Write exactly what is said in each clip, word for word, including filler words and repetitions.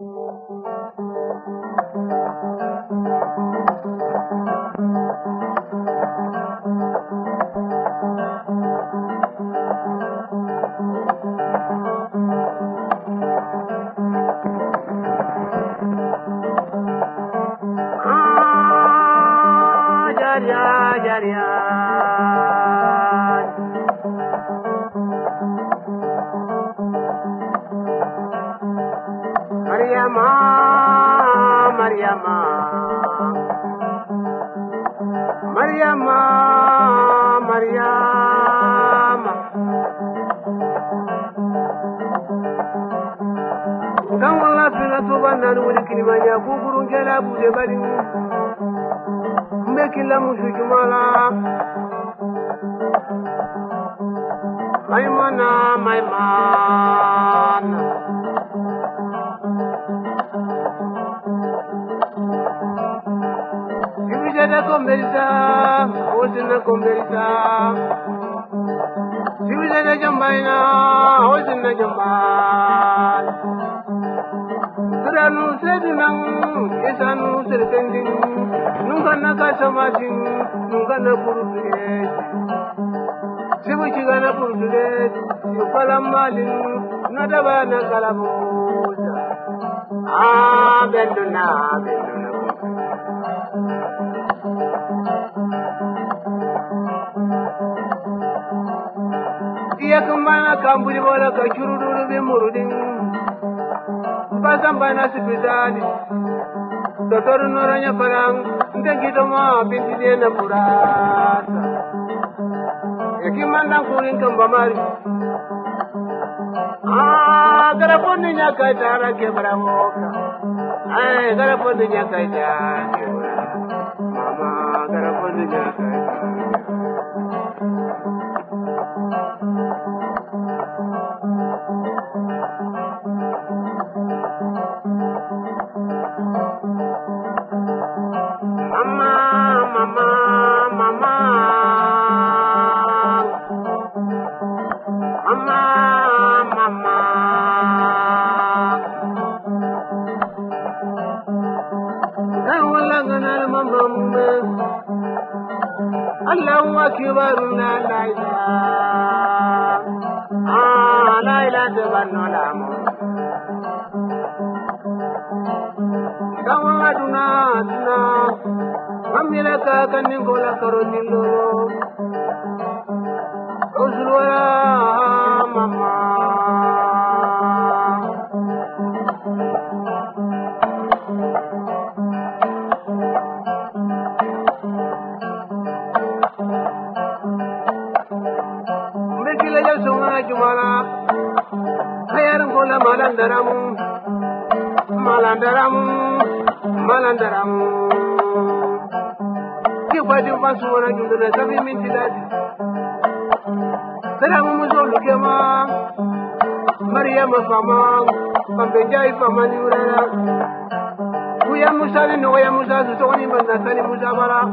Mariama, Mariama, Mariama, Mariama. Kawala fina tuba nanu wuli kilimanya buguru ngela bude bali. Mbekila musujumala. Maimana, Maimana. Sibijada komberita, hosina komberita. Sibijada jambaina, hosina jambal. Suranu sedinang, esanu sertending. Nungana kasamating, nungana purudek. Sibuchigana purudek, yukalamalin, nadabana kalabuza. Ah, benduna, benduna. Iya kemana kamburi bola kacuru dulu bimuruding. Pasang bana sepedali. Dokter noranya perang, entah kita mau binti dia na purasa. Ekimandang kuring kembamari. Ah, garaponinya kaitara kebramoka. Ay, garaponinya kaitara. Mama, garaponinya kaitara. Mama, mama, mama. Mama, mama. Kawala ganal mama mume. Allahu akbar la ilaha. Ah, la ilaha illallah. Kawala duna duna. Amila ka kanin kola karonilo. Uzulwa mama. Mbekila jal songa jumala. Hayar kola malandaramu. Malandaramu. Malandaramu. Kibadi masuna jundana sabi mintiladi. Salamu muzolu kema. Mariama fama. Pambejai fama niurana. Kuya musali no ya musazu toni manna sali musabara.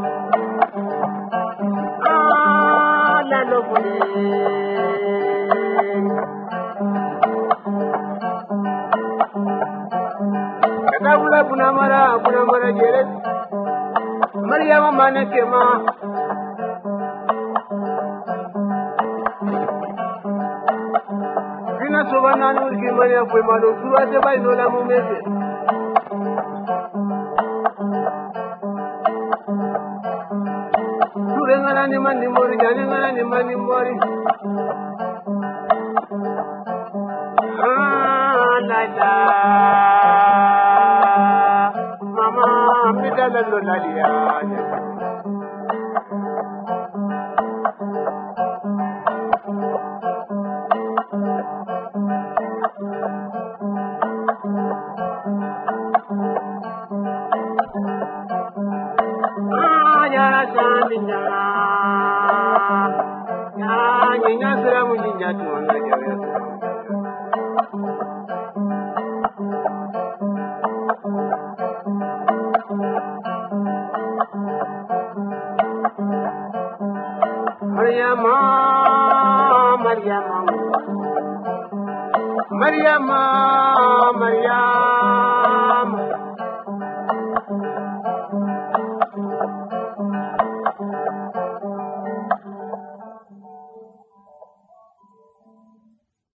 Ah la lo pole. Kabula punamara punamara jere. Mariama mane kema. Vina sobana nurki Maria fue malo. Sura te vai no la mumese. Sura ngana ni mani mori, jani ngana ni mani mori. Ah la la. Mama, mida la lo la dia. Mariama, Mariama, Mariama, Mariama. Thank you.